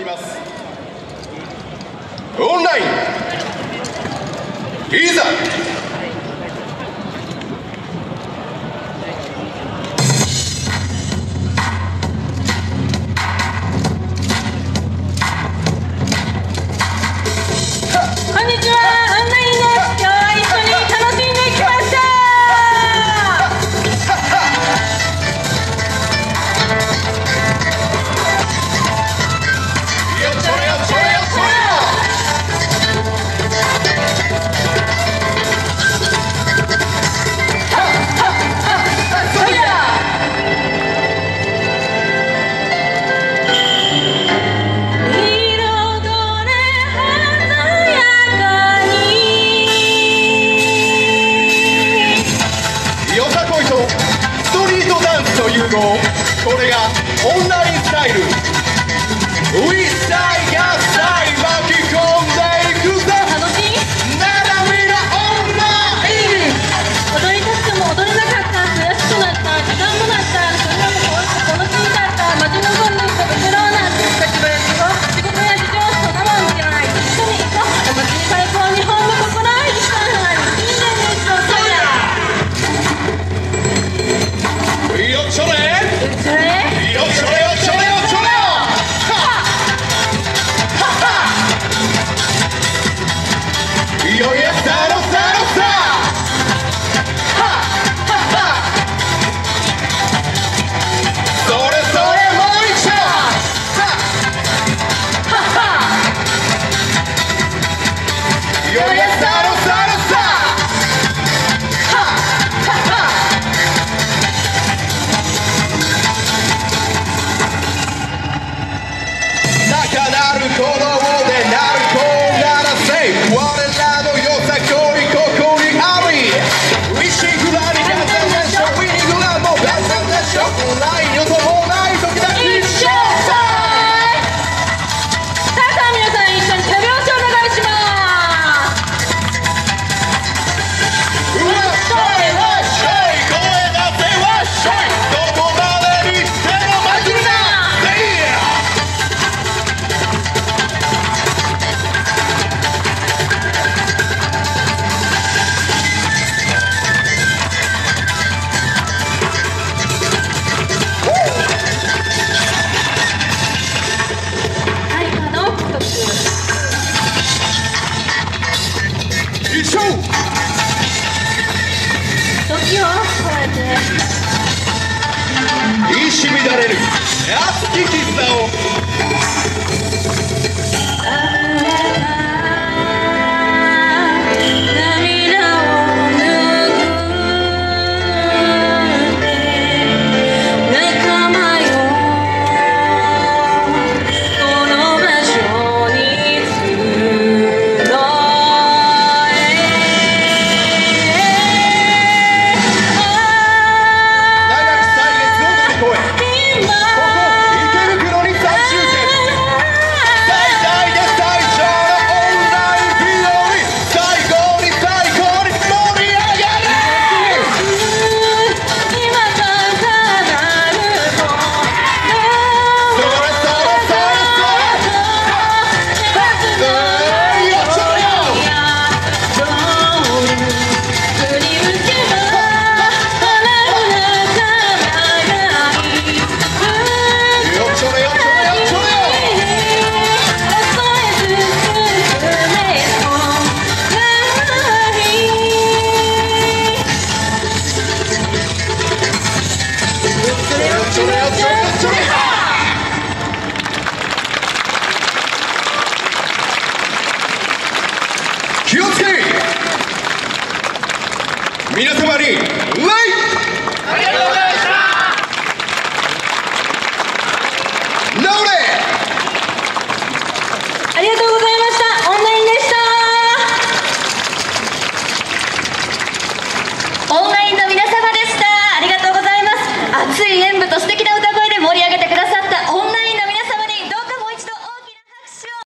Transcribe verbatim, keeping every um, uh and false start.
ります。オンラインいざ。 こんにちは、オンラインです。今日は一緒に楽しんできました。 よっそれよっそれよっそれよ。これがオンラインスタイル。ウィスタイがさい巻き込んでいくぜ。 楽しい？ ならみなオンライン。 踊りたくても踊れなかった、悔しくなった、時間もなった、それでも楽しみだった、待ち望んでいたぶつろうなんて立場や仕事、仕事や事情、そんなもんじゃない。一緒に行こう。お祭り最高、日本の心愛にしたんじゃない。いいね、一緒に。 よっしょね。 それ？ よっしょれよっしょれよっしょれよ。はっはっ。よやさろさろさ。はっはっは。それそれもう一度。はっはっは。よやさろさろさ。はっはっは。高鳴る鼓動で鳴る子ならせ我らのよさこいここにあり。ウィッシングラにガサでしょ。ウィニングラもガサでしょ。ないよともない時だけ一緒。 さあさあ皆さん一緒に手拍子お願いします。 うわっしょいわっしょい声出せわっしょい。どこまでにしても負けるな。せいや。 はい、カードを獲得。 一緒。 時を超えて一糸乱れる熱き絆を。 溢れた涙を拭って仲間よこの場所に集え。 長く歳月を乗り越えここ池袋に再集結。最大で最長のオンライン日和。最高に最高に盛り上がれ。 今と重なるとそれそれそれそれ。よっしょよ。よっしょれよっしょれよっしょれよ。よっしょれよっしょれよっしょれよっしょれ。気をつけ皆様に礼。